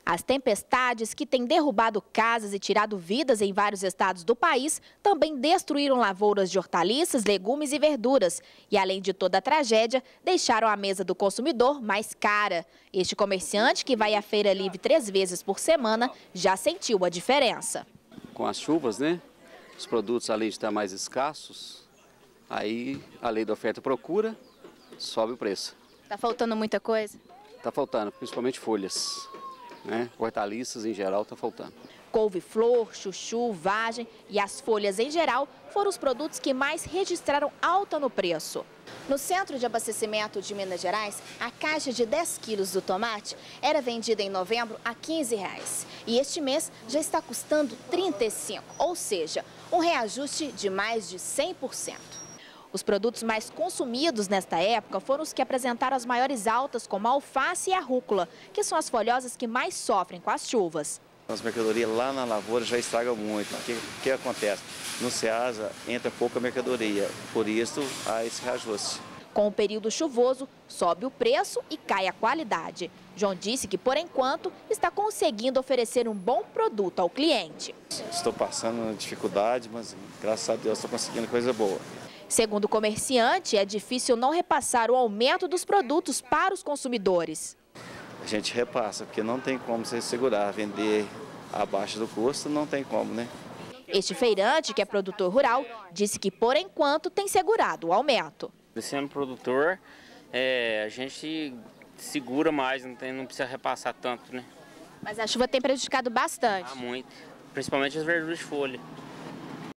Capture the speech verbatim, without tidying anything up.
As tempestades que têm derrubado casas e tirado vidas em vários estados do país também destruíram lavouras de hortaliças, legumes e verduras. E, além de toda a tragédia, deixaram a mesa do consumidor mais cara. Este comerciante, que vai à feira livre três vezes por semana, já sentiu a diferença. Com as chuvas, né? Os produtos, além de estar mais escassos, aí a lei da oferta e procura, sobe o preço. Está faltando muita coisa? Está faltando, principalmente folhas. Né? Hortaliças em geral está faltando. Couve-flor, chuchu, vagem e as folhas em geral foram os produtos que mais registraram alta no preço. No centro de abastecimento de Minas Gerais, a caixa de dez quilos do tomate era vendida em novembro a quinze reais. E este mês já está custando trinta e cinco reais, ou seja, um reajuste de mais de cem por cento. Os produtos mais consumidos nesta época foram os que apresentaram as maiores altas, como a alface e a rúcula, que são as folhosas que mais sofrem com as chuvas. As mercadorias lá na lavoura já estragam muito. O que, que acontece? No Ceasa entra pouca mercadoria, por isso há esse reajuste. Com o período chuvoso, sobe o preço e cai a qualidade. João disse que, por enquanto, está conseguindo oferecer um bom produto ao cliente. Estou passando dificuldade, mas graças a Deus estou conseguindo coisa boa. Segundo o comerciante, é difícil não repassar o aumento dos produtos para os consumidores. A gente repassa, porque não tem como você segurar, vender abaixo do custo, não tem como, né? Este feirante, que é produtor rural, disse que, por enquanto, tem segurado o aumento. Sendo produtor, é, a gente segura mais, não, tem, não precisa repassar tanto, né? Mas a chuva tem prejudicado bastante. Ah, muito, principalmente as verduras de folha.